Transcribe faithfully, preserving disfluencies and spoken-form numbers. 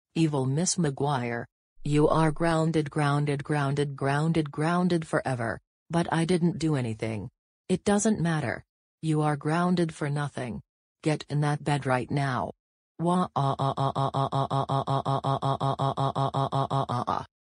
Evil Miss McGuire. You are grounded grounded grounded grounded grounded forever. But I didn't do anything. It doesn't matter. You are grounded for nothing. Get in that bed right now. Wah ah ah ah ah ah ah ah ah ah ah ah ah ah ah ah ah ah.